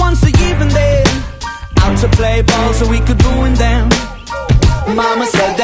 So even then, out to play ball so we could ruin them. Mama said